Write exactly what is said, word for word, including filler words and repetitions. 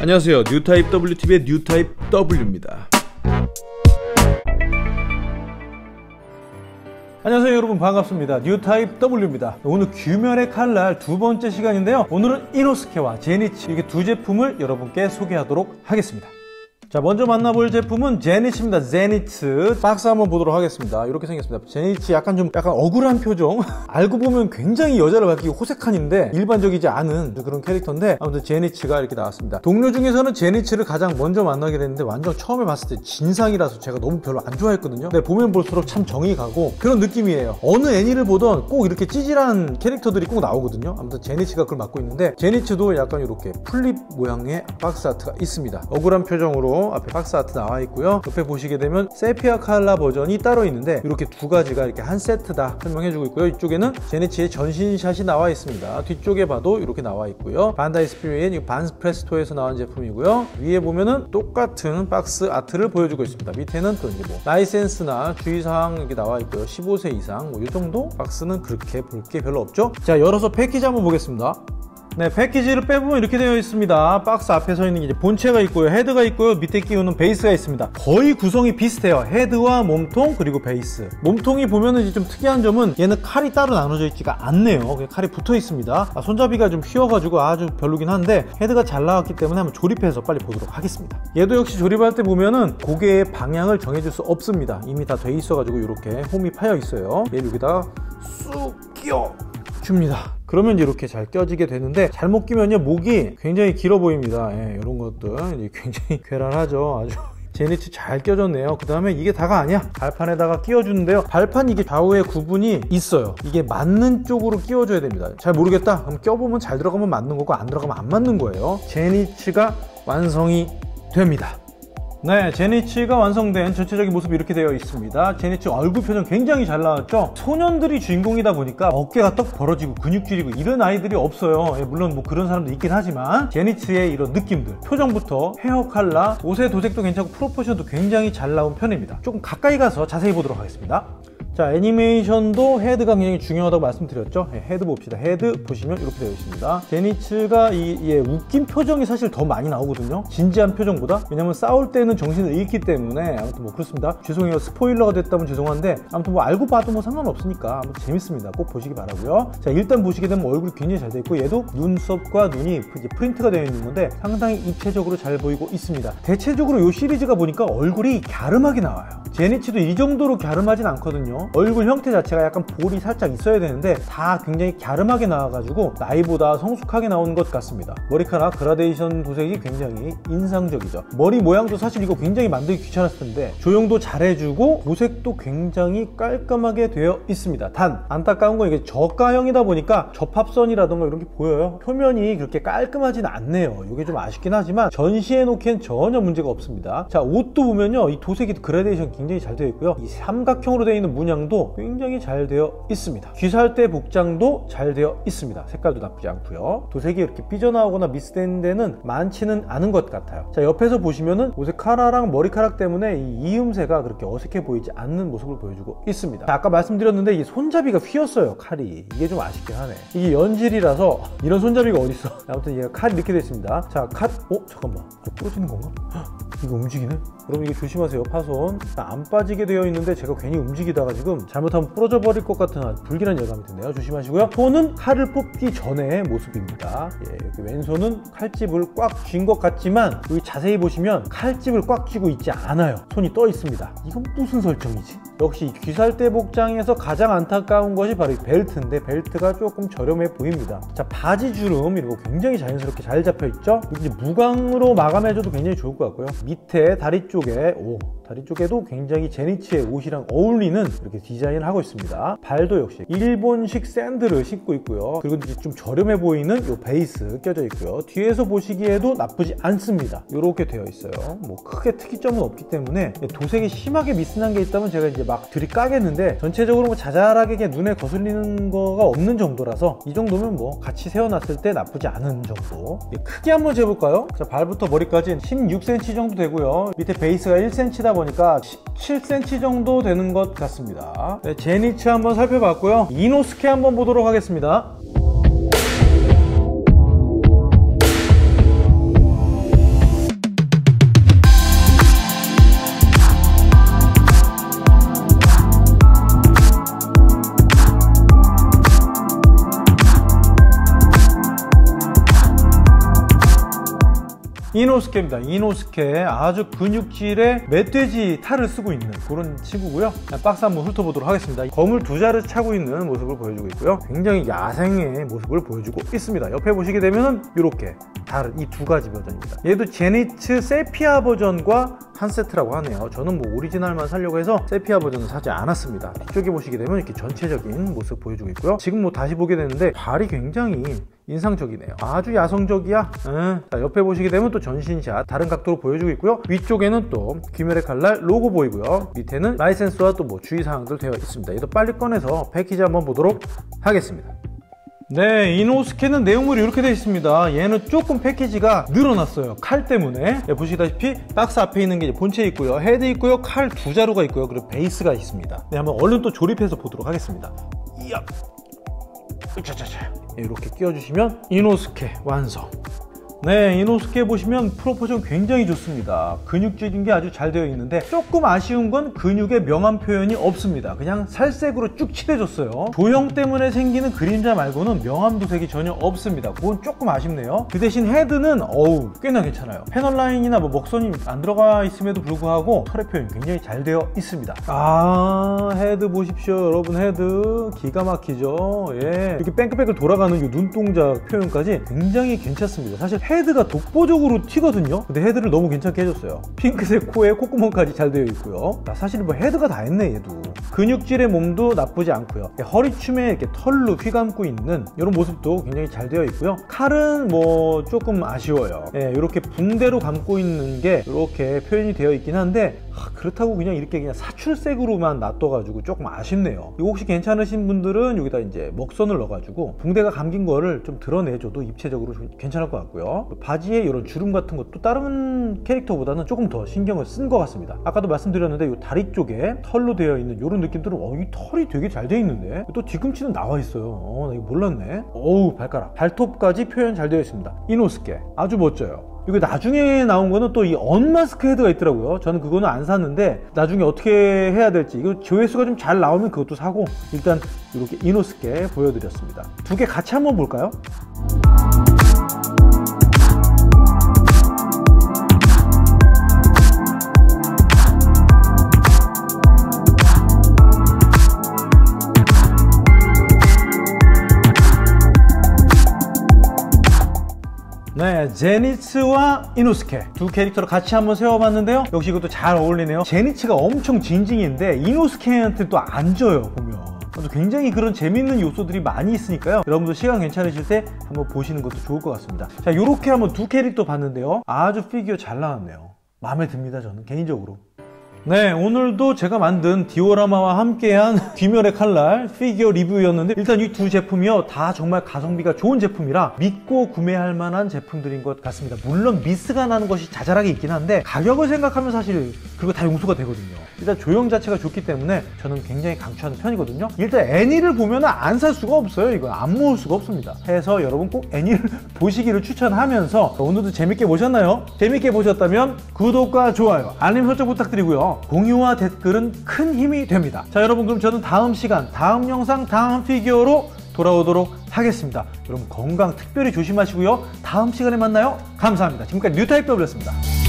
안녕하세요. 뉴타입 더블유티비의 뉴타입 W입니다. 안녕하세요 여러분, 반갑습니다. 뉴타입 W입니다. 오늘 귀멸의 칼날 두 번째 시간인데요, 오늘은 이노스케와 제니치, 이게 두 제품을 여러분께 소개하도록 하겠습니다. 자, 먼저 만나볼 제품은 제니치입니다. 제니츠 박스 한번 보도록 하겠습니다. 이렇게 생겼습니다. 제니치 약간 좀 약간 억울한 표정. 알고 보면 굉장히 여자를 밝히기 호색한인데 일반적이지 않은 그런 캐릭터인데, 아무튼 제니치가 이렇게 나왔습니다. 동료 중에서는 제니치를 가장 먼저 만나게 됐는데 완전 처음에 봤을 때 진상이라서 제가 너무 별로 안 좋아했거든요. 근데 보면 볼수록 참 정이 가고 그런 느낌이에요. 어느 애니를 보던 꼭 이렇게 찌질한 캐릭터들이 꼭 나오거든요. 아무튼 제니치가 그걸 맡고 있는데, 제니치도 약간 이렇게 플립 모양의 박스 아트가 있습니다. 억울한 표정으로 앞에 박스 아트 나와 있고요. 옆에 보시게 되면 세피아 칼라 버전이 따로 있는데 이렇게 두 가지가 이렇게 한 세트다 설명해주고 있고요. 이쪽에는 제니치의 전신샷이 나와 있습니다. 뒤쪽에 봐도 이렇게 나와 있고요. 반다이 스피릿 반스프레스토에서 나온 제품이고요. 위에 보면은 똑같은 박스 아트를 보여주고 있습니다. 밑에는 또 이제 뭐 라이센스나 주의사항 이렇게 나와 있고요. 십오 세 이상 뭐 이 정도 박스는 그렇게 볼 게 별로 없죠. 자, 열어서 패키지 한번 보겠습니다. 네, 패키지를 빼보면 이렇게 되어 있습니다. 박스 앞에 서 있는 게 이제 본체가 있고요, 헤드가 있고요, 밑에 끼우는 베이스가 있습니다. 거의 구성이 비슷해요. 헤드와 몸통 그리고 베이스. 몸통이 보면은 이제 좀 특이한 점은 얘는 칼이 따로 나눠져 있지가 않네요. 그냥 칼이 붙어 있습니다. 아, 손잡이가 좀 휘어가지고 아주 별로긴 한데 헤드가 잘 나왔기 때문에 한번 조립해서 빨리 보도록 하겠습니다. 얘도 역시 조립할 때 보면은 고개의 방향을 정해줄 수 없습니다. 이미 다 돼 있어가지고 이렇게 홈이 파여 있어요. 얘를 여기다가 쑥 끼워 줍니다. 그러면 이렇게 잘 껴지게 되는데, 잘못 끼면요 목이 굉장히 길어 보입니다. 예, 이런 것들 굉장히 괴랄하죠. 아주 제니치 잘 껴졌네요. 그 다음에 이게 다가 아니야. 발판에다가 끼워주는데요, 발판 이게 좌우에 구분이 있어요. 이게 맞는 쪽으로 끼워줘야 됩니다. 잘 모르겠다 그럼 껴보면 잘 들어가면 맞는 거고 안 들어가면 안 맞는 거예요. 제니치가 완성이 됩니다. 네, 제니치가 완성된 전체적인 모습이 이렇게 되어 있습니다. 제니치 얼굴 표정 굉장히 잘 나왔죠. 소년들이 주인공이다 보니까 어깨가 떡 벌어지고 근육질이고 이런 아이들이 없어요. 예, 물론 뭐 그런 사람도 있긴 하지만 제니치의 이런 느낌들, 표정부터 헤어 컬러, 옷의 도색도 괜찮고 프로포션도 굉장히 잘 나온 편입니다. 조금 가까이 가서 자세히 보도록 하겠습니다. 자, 애니메이션도 헤드가 굉장히 중요하다고 말씀드렸죠. 예, 헤드 봅시다. 헤드 보시면 이렇게 되어 있습니다. 제니츠가 이 예, 웃긴 표정이 사실 더 많이 나오거든요, 진지한 표정보다. 왜냐면 싸울 때는 정신을 잃기 때문에. 아무튼 뭐 그렇습니다. 죄송해요, 스포일러가 됐다면 죄송한데 아무튼 뭐 알고 봐도 뭐 상관없으니까 아무튼 재밌습니다. 꼭 보시기 바라고요. 자, 일단 보시게 되면 얼굴이 굉장히 잘 되어 있고, 얘도 눈썹과 눈이 이제 프린트가 되어 있는 건데 상당히 입체적으로 잘 보이고 있습니다. 대체적으로 이 시리즈가 보니까 얼굴이 갸름하게 나와요. 제니치도 이 정도로 갸름하진 않거든요. 얼굴 형태 자체가 약간 볼이 살짝 있어야 되는데 다 굉장히 갸름하게 나와가지고 나이보다 성숙하게 나오는 것 같습니다. 머리카락 그라데이션 도색이 굉장히 인상적이죠. 머리 모양도 사실 이거 굉장히 만들기 귀찮았을 텐데 조형도 잘해주고 도색도 굉장히 깔끔하게 되어 있습니다. 단 안타까운 건 이게 저가형이다 보니까 접합선이라던가 이런 게 보여요. 표면이 그렇게 깔끔하진 않네요. 이게 좀 아쉽긴 하지만 전시해 놓기엔 전혀 문제가 없습니다. 자, 옷도 보면요, 이 도색이 그라데이션 굉장히 잘 되어 있고요, 이 삼각형으로 되어 있는 문양 도 굉장히 잘 되어 있습니다. 귀살대 복장도 잘 되어 있습니다. 색깔도 나쁘지 않고요. 도색이 이렇게 삐져나오거나 미스된 데는 많지는 않은 것 같아요. 자, 옆에서 보시면은 옷의 카라랑 머리카락 때문에 이 이음새가 그렇게 어색해 보이지 않는 모습을 보여주고 있습니다. 자, 아까 말씀드렸는데 이 손잡이가 휘었어요, 칼이. 이게 좀 아쉽긴 하네. 이게 연질이라서 이런 손잡이가 어딨어. 아무튼 얘가 칼이 이렇게 되어 있습니다. 자, 칼, 어? 잠깐만, 이거 부러지는 건가? 헉, 이거 움직이네? 여러분 이거 조심하세요. 파손 안 빠지게 되어 있는데 제가 괜히 움직이다가 지금 잘못하면 부러져 버릴 것 같은 아주 불길한 예감이 드네요. 조심하시고요. 손은 칼을 뽑기 전의 모습입니다. 예, 이렇게 왼손은 칼집을 꽉 쥔 것 같지만 여기 자세히 보시면 칼집을 꽉 쥐고 있지 않아요. 손이 떠 있습니다. 이건 무슨 설정이지? 역시 귀살대 복장에서 가장 안타까운 것이 바로 이 벨트인데 벨트가 조금 저렴해 보입니다. 자, 바지 주름 이런 거 굉장히 자연스럽게 잘 잡혀 있죠? 이제 무광으로 마감해줘도 굉장히 좋을 것 같고요. 밑에 다리 쪽에 오 다리 쪽에도 굉장히 제니치의 옷이랑 어울리는 이렇게 디자인을 하고 있습니다. 발도 역시 일본식 샌들을 신고 있고요. 그리고 이제 좀 저렴해 보이는 이 베이스 껴져 있고요. 뒤에서 보시기에도 나쁘지 않습니다. 이렇게 되어 있어요. 뭐 크게 특이점은 없기 때문에 도색이 심하게 미스난 게 있다면 제가 이제 막 들이까겠는데 전체적으로 뭐 자잘하게 그냥 눈에 거슬리는 거가 없는 정도라서 이 정도면 뭐 같이 세워놨을 때 나쁘지 않은 정도. 크게 한번 재볼까요? 자, 발부터 머리까지 십육 센티미터 정도 되고요. 밑에 베이스가 일 센티미터다 보니까 십칠 센티미터 정도 되는 것 같습니다. 네, 제니치 한번 살펴봤고요. 이노스케 한번 보도록 하겠습니다. 이노스케입니다. 이노스케 아주 근육질의 멧돼지 탈을 쓰고 있는 그런 친구고요. 박스 한번 훑어보도록 하겠습니다. 검을 두 자루 차고 있는 모습을 보여주고 있고요. 굉장히 야생의 모습을 보여주고 있습니다. 옆에 보시게 되면 이렇게 다른 이 두 가지 버전입니다. 얘도 제니츠 세피아 버전과 한 세트라고 하네요. 저는 뭐 오리지널만 사려고 해서 세피아 버전은 사지 않았습니다. 뒤쪽에 보시게 되면 이렇게 전체적인 모습 보여주고 있고요. 지금 뭐 다시 보게 되는데 발이 굉장히 인상적이네요. 아주 야성적이야. 에. 자, 옆에 보시게 되면 또 전신샷 다른 각도로 보여주고 있고요. 위쪽에는 또 귀멸의 칼날 로고 보이고요. 밑에는 라이센스와 또 뭐 주의사항들 되어 있습니다. 얘도 빨리 꺼내서 패키지 한번 보도록 하겠습니다. 네, 이노스케는 내용물이 이렇게 되어 있습니다. 얘는 조금 패키지가 늘어났어요. 칼 때문에. 네, 보시다시피 박스 앞에 있는 게 본체 있고요, 헤드 있고요, 칼 두 자루가 있고요, 그리고 베이스가 있습니다. 네, 한번 얼른 또 조립해서 보도록 하겠습니다. 이야, 으차차차. 이렇게 끼워주시면 이노스케 완성. 네, 이노스케 보시면 프로포션 굉장히 좋습니다. 근육질인 게 아주 잘 되어 있는데 조금 아쉬운 건 근육의 명암 표현이 없습니다. 그냥 살색으로 쭉 칠해줬어요. 조형 때문에 생기는 그림자 말고는 명암 도색이 전혀 없습니다. 그건 조금 아쉽네요. 그 대신 헤드는 어우 꽤나 괜찮아요. 패널 라인이나 뭐 먹선이 안 들어가 있음에도 불구하고 털의 표현이 굉장히 잘 되어 있습니다. 아, 헤드 보십시오 여러분. 헤드 기가 막히죠. 예, 이렇게 뺑글뺑글 돌아가는 이 눈동자 표현까지 굉장히 괜찮습니다. 사실 헤드가 독보적으로 튀거든요. 근데 헤드를 너무 괜찮게 해줬어요. 핑크색 코에 콧구멍까지 잘 되어 있고요. 나 사실 뭐 헤드가 다 했네 얘도. 근육질의 몸도 나쁘지 않고요. 허리춤에 이렇게 털로 휘감고 있는 이런 모습도 굉장히 잘 되어 있고요. 칼은 뭐 조금 아쉬워요. 예, 이렇게 붕대로 감고 있는 게 이렇게 표현이 되어 있긴 한데 아, 그렇다고 그냥 이렇게 그냥 사출색으로만 놔둬가지고 조금 아쉽네요. 이거 혹시 괜찮으신 분들은 여기다 이제 먹선을 넣어가지고 붕대가 감긴 거를 좀 드러내줘도 입체적으로 좀 괜찮을 것 같고요. 바지에 이런 주름 같은 것도 다른 캐릭터보다는 조금 더 신경을 쓴 것 같습니다. 아까도 말씀드렸는데 이 다리 쪽에 털로 되어 있는 이런 느낌들은 어, 이 털이 되게 잘 되어 있는데 또 뒤꿈치는 나와 있어요. 어, 나 이거 몰랐네. 어우, 발가락, 발톱까지 표현 잘 되어 있습니다. 이노스케 아주 멋져요. 이거 나중에 나온 거는 또 이 언마스크 헤드가 있더라고요. 저는 그거는 안 샀는데 나중에 어떻게 해야 될지, 이거 조회수가 좀 잘 나오면 그것도 사고, 일단 이렇게 이노스케 보여드렸습니다. 두 개 같이 한번 볼까요? 네, 제니츠와 이노스케 두 캐릭터를 같이 한번 세워봤는데요. 역시 이것도 잘 어울리네요. 제니츠가 엄청 징징인데 이노스케한테 또 안 져요, 보면. 굉장히 그런 재밌는 요소들이 많이 있으니까요. 여러분도 시간 괜찮으실 때 한번 보시는 것도 좋을 것 같습니다. 자, 이렇게 한번 두 캐릭터 봤는데요. 아주 피규어 잘 나왔네요. 마음에 듭니다, 저는 개인적으로. 네, 오늘도 제가 만든 디오라마와 함께한 귀멸의 칼날 피규어 리뷰였는데, 일단 이 두 제품이요 다 정말 가성비가 좋은 제품이라 믿고 구매할 만한 제품들인 것 같습니다. 물론 미스가 나는 것이 자잘하게 있긴 한데 가격을 생각하면 사실 그거 다 용서가 되거든요. 일단 조형 자체가 좋기 때문에 저는 굉장히 강추하는 편이거든요. 일단 애니를 보면 안 살 수가 없어요. 이건 안 모을 수가 없습니다. 해서 여러분 꼭 애니를 보시기를 추천하면서, 오늘도 재밌게 보셨나요? 재밌게 보셨다면 구독과 좋아요, 알림 설정 부탁드리고요. 공유와 댓글은 큰 힘이 됩니다. 자, 여러분, 그럼 저는 다음 시간, 다음 영상, 다음 피규어로 돌아오도록 하겠습니다. 여러분 건강 특별히 조심하시고요. 다음 시간에 만나요. 감사합니다. 지금까지 뉴타입 더블유였습니다.